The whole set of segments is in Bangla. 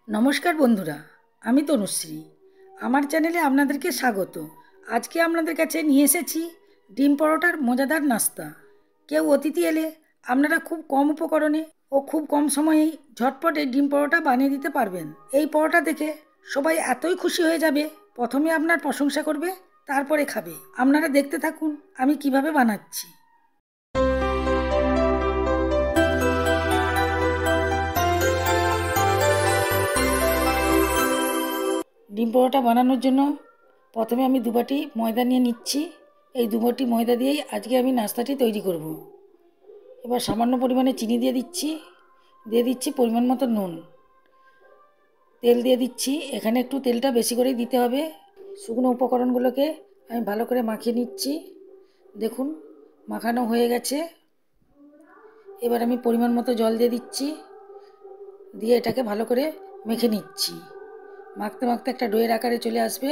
नमस्कार बंधुरा, आमी तनुश्री आमार चैनेले आपनादेरके स्वागत। आज के आपनादेर काछे निये एसेछि डिम परोटार मजादार नास्ता। केउ अतिथि एले आपनारा खूब कम उपकरणे ओ खूब कम समये झटपट एई डिम परोटा बानिये दिते पारबेन। एई परोटा देखे सबाई एतई खुशी हये जाबे, प्रथमे आपनार प्रशंसा करबे, तारपरे खाबे। आपनारा देखते थाकुन आमी किभाबे बानाच्छि। ডিম পরোটা বানানোর জন্য প্রথমে আমি 2 বাটি ময়দা নিয়ে নিচ্ছি। এই 2 বাটি ময়দা দিয়েই আজকে আমি নাস্তাটি তৈরি করব। এবার সামান্য পরিমাণে চিনি দিয়ে দিচ্ছি পরিমাণ মতো নুন, তেল দিয়ে দিচ্ছি। এখানে একটু তেলটা বেশি করেই দিতে হবে। শুকনো উপকরণগুলোকে আমি ভালো করে মাখিয়ে নিচ্ছি। দেখুন মাখানো হয়ে গেছে। এবার আমি পরিমাণ মতো জল দিয়ে দিচ্ছি, দিয়ে এটাকে ভালো করে মেখে নিচ্ছি। মাখতে মাখতে একটা ডোয়ের আকারে চলে আসবে।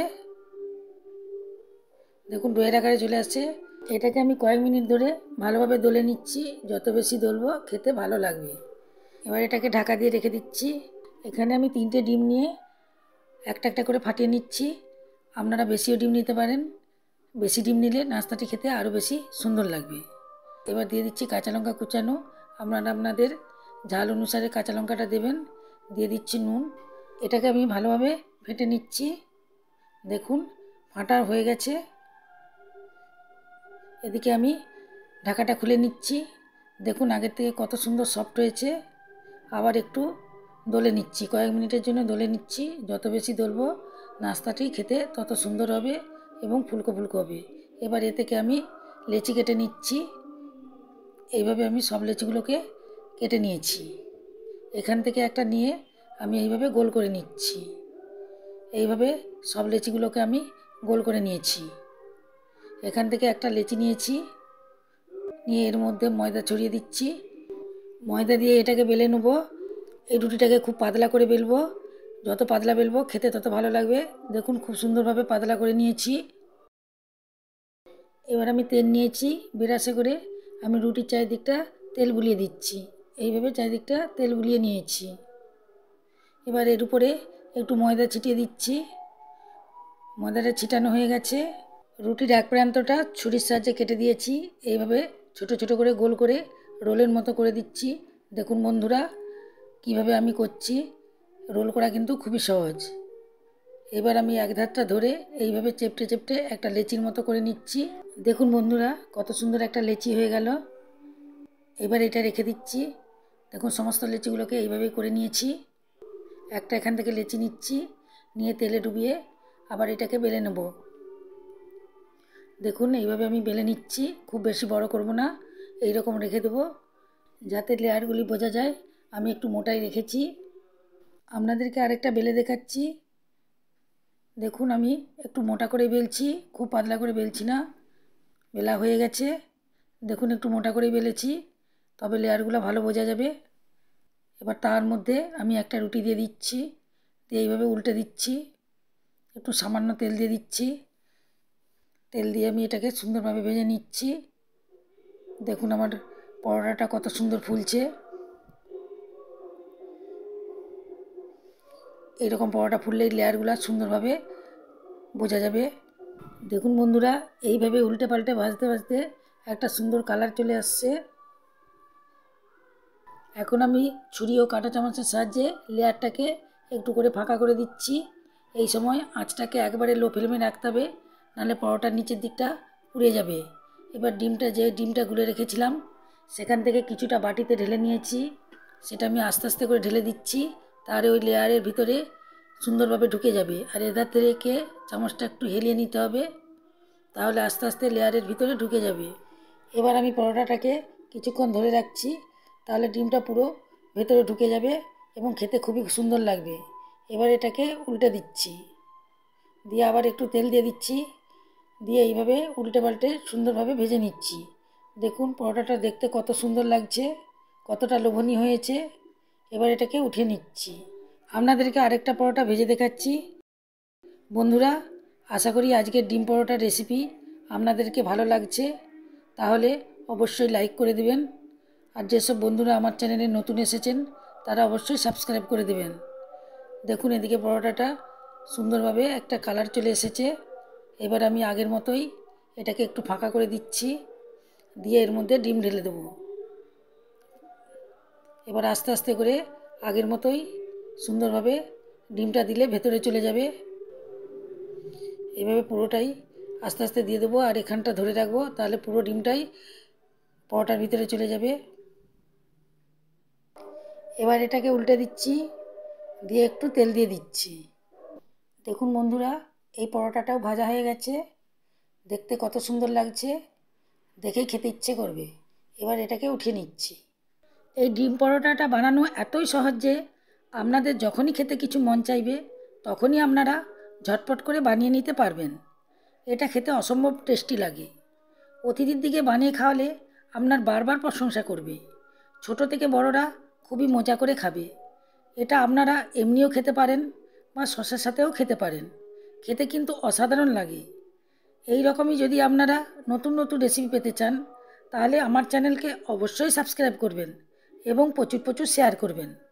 দেখুন ডোয়ের আকারে চলে আসছে। এটাকে আমি কয়েক মিনিট ধরে ভালোভাবে দলে নিচ্ছি। যত বেশি দলবো খেতে ভালো লাগবে। এবার এটাকে ঢাকা দিয়ে রেখে দিচ্ছি। এখানে আমি 3টে ডিম নিয়ে একটা একটা করে ফাটিয়ে নিচ্ছি। আপনারা বেশিও ডিম নিতে পারেন। বেশি ডিম নিলে নাস্তাটি খেতে আরও বেশি সুন্দর লাগবে। এবার দিয়ে দিচ্ছি কাঁচা লঙ্কা কুচানো। আপনারা আপনাদের ঝাল অনুসারে কাঁচা লঙ্কাটা দেবেন। দিয়ে দিচ্ছি নুন। এটাকে আমি ভালোভাবে ফেটে নিচ্ছি। দেখুন ফাটা হয়ে গেছে। এদিকে আমি ঢাকাটা খুলে নিচ্ছি। দেখুন আগের থেকে কত সুন্দর সফট হয়েছে। আবার একটু দলে নিচ্ছি, কয়েক মিনিটের জন্য দলে নিচ্ছি। যত বেশি দলবো নাস্তাটি খেতে তত সুন্দর হবে এবং ফুলকো ফুলকো হবে। এবার এ থেকে আমি লেচি কেটে নিচ্ছি। এইভাবে আমি সব লেচিগুলোকে কেটে নিয়েছি। এখান থেকে একটা নিয়ে আমি এইভাবে গোল করে নিচ্ছি। এইভাবে সব লেচিগুলোকে আমি গোল করে নিয়েছি। এখান থেকে একটা লেচি নিয়েছি, নিয়ে এর মধ্যে ময়দা ছড়িয়ে দিচ্ছি। ময়দা দিয়ে এটাকে বেলে নেব। এই রুটিটাকে খুব পাতলা করে বেলবো। যত পাতলা বেলবো খেতে তত ভালো লাগবে। দেখুন খুব সুন্দরভাবে পাতলা করে নিয়েছি। এবার আমি তেল নিয়েছি ব্রাশে করে। আমি রুটির চারিদিকটা তেল বুলিয়ে দিচ্ছি। এইভাবে চারিদিকটা তেল বুলিয়ে নিয়েছি। এবার এর উপরে একটু ময়দা ছিটিয়ে দিচ্ছি। ময়দাটা ছিটানো হয়ে গেছে। রুটির এক প্রান্তটা ছুরির সাহায্যে কেটে দিয়েছি। এইভাবে ছোট ছোট করে গোল করে রোলের মতো করে দিচ্ছি। দেখুন বন্ধুরা কিভাবে আমি করছি। রোল করা কিন্তু খুবই সহজ। এবার আমি এক ধারটা ধরে এইভাবে চেপটে চেপটে একটা লেচির মতো করে নিচ্ছি। দেখুন বন্ধুরা কত সুন্দর একটা লেচি হয়ে গেল। এবার এটা রেখে দিচ্ছি। দেখুন সমস্ত লেচিগুলোকে এইভাবেই করে নিয়েছি। একটা এখান থেকে লেচি নিচ্ছি, নিয়ে তেলে ডুবিয়ে আবার এটাকে বেলে নেব। দেখুন এইভাবে আমি বেলে নিচ্ছি। খুব বেশি বড় করব না, এই রকম রেখে দেবো যাতে লেয়ারগুলি বোঝা যায়। আমি একটু মোটাই রেখেছি। আপনাদেরকে আরেকটা বেলে দেখাচ্ছি। দেখুন আমি একটু মোটা করে বেলছি, খুব পাতলা করে বেলছি না। বেলা হয়ে গেছে। দেখুন একটু মোটা করেই বেলেছি, তবে লেয়ারগুলো ভালো বোঝা যাবে। এবার তার মধ্যে আমি একটা রুটি দিয়ে দিচ্ছি, দিয়ে এইভাবে উল্টে দিচ্ছি। একটু সামান্য তেল দিয়ে দিচ্ছি। তেল দিয়ে আমি এটাকে সুন্দরভাবে ভেজে নিচ্ছি। দেখুন আমার পরোটাটা কত সুন্দর ফুলছে। এইরকম পরোটা ফুললেই লেয়ারগুলো সুন্দরভাবে বোঝা যাবে। দেখুন বন্ধুরা এইভাবে উল্টে পাল্টে ভাজতে ভাজতে একটা সুন্দর কালার চলে আসছে। এখন আমি ছুরি ও কাঁটা চামচের সাহায্যে লেয়ারটাকে একটু করে ফাঁকা করে দিচ্ছি। এই সময় আঁচটাকে একবারে লো ফ্লেমে রাখতে হবে, নাহলে পরোটার নিচের দিকটা পুড়ে যাবে। এবার ডিমটা গুলে রেখেছিলাম সেখান থেকে কিছুটা বাটিতে ঢেলে নিয়েছি। সেটা আমি আস্তে আস্তে করে ঢেলে দিচ্ছি। তার ওই লেয়ারের ভিতরে সুন্দরভাবে ঢুকে যাবে। আর এধার থেকে চামচটা একটু হেলিয়ে নিতে হবে, তাহলে আস্তে আস্তে লেয়ারের ভিতরে ঢুকে যাবে। এবার আমি পরোটাটাকে কিছুক্ষণ ধরে রাখছি, তাহলে ডিমটা পুরো ভেতরে ঢুকে যাবে এবং খেতে খুবই সুন্দর লাগবে। এবার এটাকে উল্টে দিচ্ছি, দিয়ে আবার একটু তেল দিয়ে দিচ্ছি, দিয়ে এইভাবে উল্টে পাল্টে সুন্দরভাবে ভেজে নিচ্ছি। দেখুন পরোটাটা দেখতে কত সুন্দর লাগছে, কতটা লোভনীয় হয়েছে। এবার এটাকে উঠিয়ে নিচ্ছি। আপনাদেরকে আরেকটা পরোটা ভেজে দেখাচ্ছি। বন্ধুরা আশা করি আজকের ডিম পরোটার রেসিপি আপনাদেরকে ভালো লাগছে, তাহলে অবশ্যই লাইক করে দিবেন। আর যেসব বন্ধুরা আমার চ্যানেলে নতুন এসেছেন তারা অবশ্যই সাবস্ক্রাইব করে দেবেন। দেখুন এদিকে পরোটাটা সুন্দরভাবে একটা কালার চলে এসেছে। এবার আমি আগের মতোই এটাকে একটু ফাঁকা করে দিচ্ছি, দিয়ে এর মধ্যে ডিম ঢেলে দেবো। এবার আস্তে আস্তে করে আগের মতোই সুন্দরভাবে ডিমটা দিলে ভেতরে চলে যাবে। এভাবে পুরোটাই আস্তে আস্তে দিয়ে দেবো, আর এখানটা ধরে রাখবো, তাহলে পুরো ডিমটাই পরোটার ভিতরে চলে যাবে। এবার এটাকে উল্টে দিচ্ছি, দিয়ে একটু তেল দিয়ে দিচ্ছি। দেখুন বন্ধুরা, এই পরোটাটাও ভাজা হয়ে গেছে, দেখতে কত সুন্দর লাগছে, দেখেই খেতে ইচ্ছে করবে। এবার এটাকে উঠিয়ে নিচ্ছি। এই ডিম পরোটাটা বানানো এতই সহজ যে আপনাদের যখনই খেতে কিছু মন চাইবে তখনই আপনারা ঝটপট করে বানিয়ে নিতে পারবেন। এটা খেতে অসম্ভব টেস্টি লাগে। অতিথির দিকে বানিয়ে খাওয়ালে আপনার বারবার প্রশংসা করবে। ছোট থেকে বড়রা খুবই মজা করে খাবে। এটা আপনারা এমনিও খেতে পারেন বা সসের সাথেও খেতে পারেন, খেতে কিন্তু অসাধারণ লাগে। এই রকমই যদি আপনারা নতুন নতুন রেসিপি পেতে চান তাহলে আমার চ্যানেলকে অবশ্যই সাবস্ক্রাইব করবেন এবং প্রচুর প্রচুর শেয়ার করবেন।